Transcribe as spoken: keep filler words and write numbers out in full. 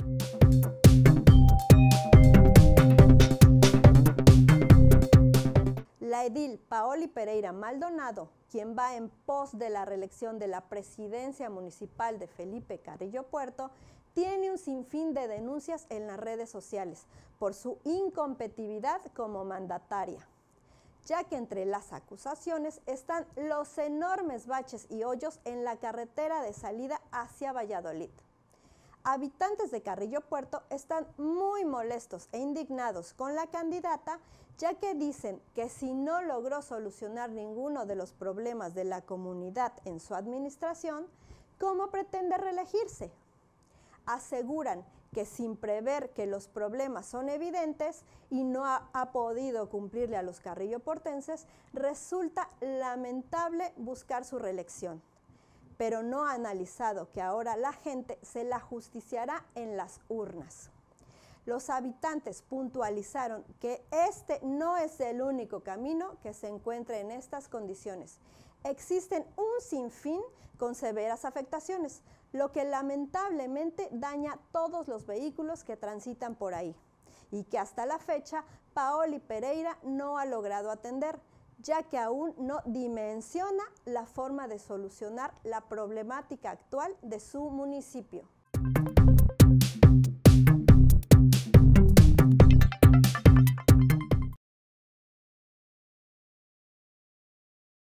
La edil Paoli Pereira Maldonado, quien va en pos de la reelección de la presidencia municipal de Felipe Carrillo Puerto, tiene un sinfín de denuncias en las redes sociales por su incompetitividad como mandataria, ya que entre las acusaciones están los enormes baches y hoyos en la carretera de salida hacia Valladolid. Habitantes de Carrillo Puerto están muy molestos e indignados con la candidata, ya que dicen que si no logró solucionar ninguno de los problemas de la comunidad en su administración, ¿cómo pretende reelegirse? Aseguran que sin prever que los problemas son evidentes y no ha, ha podido cumplirle a los carrilloportenses, resulta lamentable buscar su reelección, pero no ha analizado que ahora la gente se la justiciará en las urnas. Los habitantes puntualizaron que este no es el único camino que se encuentra en estas condiciones. Existen un sinfín con severas afectaciones, lo que lamentablemente daña todos los vehículos que transitan por ahí, y que hasta la fecha Paoli Pereira no ha logrado atender, ya que aún no dimensiona la forma de solucionar la problemática actual de su municipio.